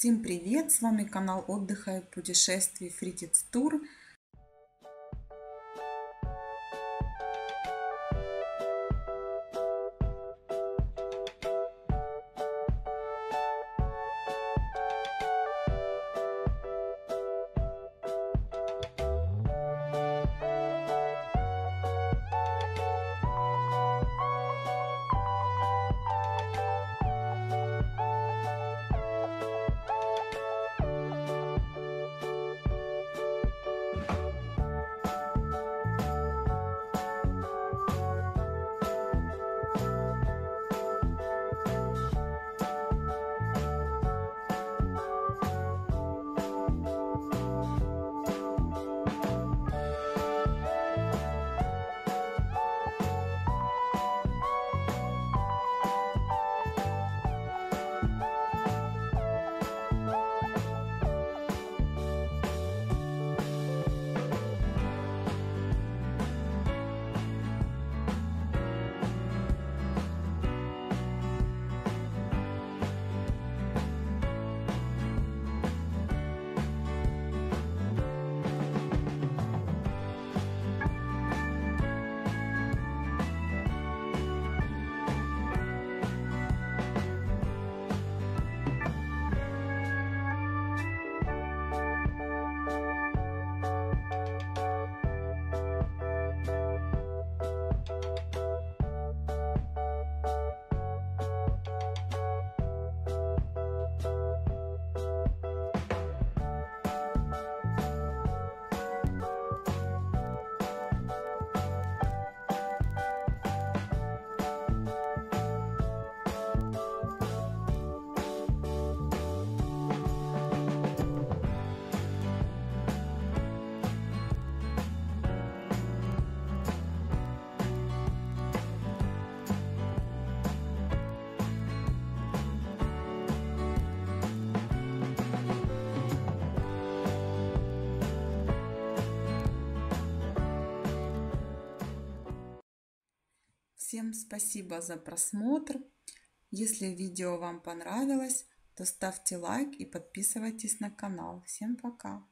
Всем привет! С вами канал отдыха и путешествий Фритиц Тур. Всем спасибо за просмотр. Если видео вам понравилось, то ставьте лайк и подписывайтесь на канал. Всем пока!